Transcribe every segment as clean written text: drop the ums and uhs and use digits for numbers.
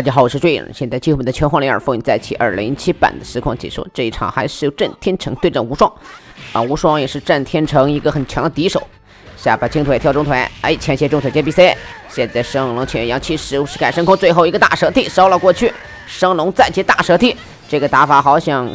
大家好，我是追影，现在继续我们的拳皇02风云再起2017版的实况解说。这一场还是由郑天成对阵无双啊，无双也是郑天成一个很强的敌手。下巴轻腿跳中腿，哎，前斜中腿接 BC。现在升龙潜阳气15式改升空，最后一个大蛇踢烧了过去，升龙再接大蛇踢，这个打法好像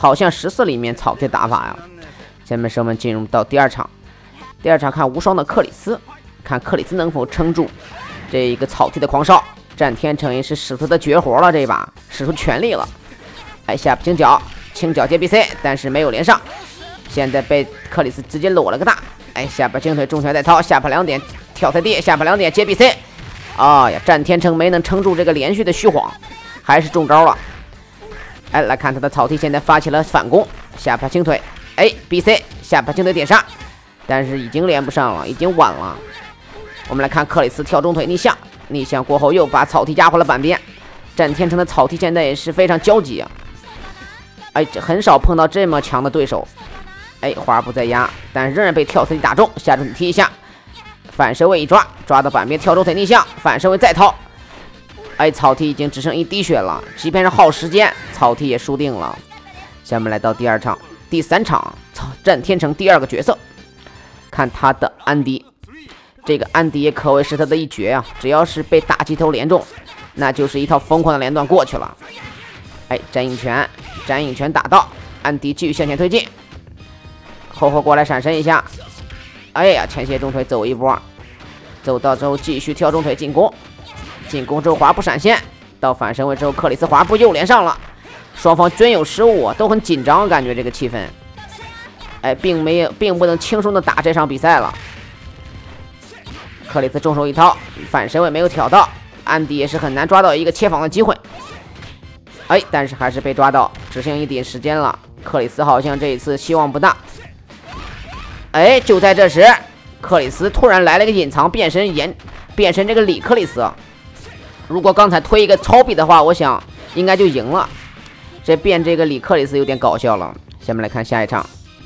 14里面草地打法呀。下面是我们进入到第二场，第二场看无双的克里斯，看克里斯能否撑住这一个草地的狂烧。战天成也是使出的绝活了，这一把使出全力了。哎，下巴轻脚接 BC， 但是没有连上。现在被克里斯直接裸了个大。哎，下巴轻腿中腿再掏，下巴2点跳在地，下巴2点接 BC。哎呀，战天成没能撑住这个连续的虚晃，还是中招了。哎，来看他的草地，现在发起了反攻，下巴轻腿，哎 BC 下巴轻腿点杀，但是已经连不上了，已经晚了。我们来看克里斯跳中腿逆向过后又把草地压回了板边。战天成的草地现在也是非常焦急啊！哎，这很少碰到这么强的对手。哎，花步再压，但仍然被跳腿打中，下中腿踢一下，反身位一抓到板边，跳中腿逆向，反身位再掏。哎，草地已经只剩1滴血了，即便是耗时间，草地也输定了。下面来到第三场，战天成第二个角色，看他的安迪。这个安迪也可谓是他的一绝啊！只要是被大鸡头连中，那就是一套疯狂的连段过去了。哎，斩影拳打到，安迪继续向前推进，后过来闪身一下。哎呀，前斜中腿走一波，走到之后继续跳中腿进攻之后滑步闪现，到反身位之后克里斯滑步又连上了。双方均有失误，都很紧张，感觉这个气氛，哎，并不能轻松的打这场比赛了。克里斯中手一掏，反身位没有挑到，安迪也是很难抓到一个切防的机会。哎，但是还是被抓到，只剩1点时间了。克里斯好像这一次希望不大。哎，就在这时，克里斯突然来了一个隐藏变身这个里克里斯。如果刚才推一个超臂的话，我想应该就赢了。这个里克里斯有点搞笑了。下面来看下一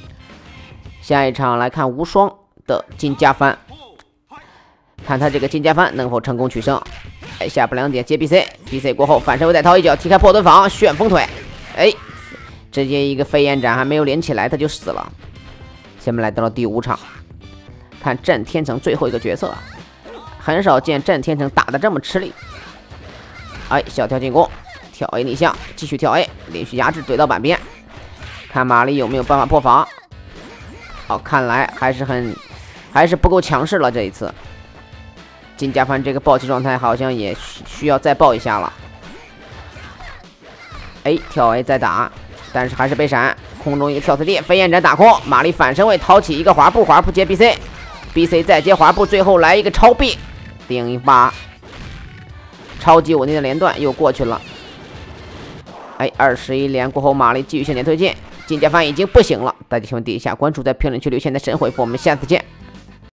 场来看无双的金家帆。看他这个金家帆能否成功取胜。哎，下巴2点接 BC 过后反身位再掏一脚踢开破盾防，旋风腿，哎，直接一个飞燕斩还没有连起来他就死了。下面来到了第5场，看战天成最后一个角色，很少见战天成打得这么吃力。哎，小跳进攻，跳 A 逆向，继续跳 A， 连续压制怼到板边，看玛丽有没有办法破防。哦，看来还是不够强势了这一次。金家帆这个暴气状态好像也需要再爆一下了。哎，跳 A 再打，但是还是被闪，空中一个跳飞地，飞燕斩打空，玛丽反身位掏起一个滑步接 BC 再接滑步，最后来一个超臂顶一发，超级稳定的连段又过去了。哎，21连过后，玛丽继续向前推进，金家帆已经不行了。大家请问点一下关注，在评论区留下你的神回复，我们下次见。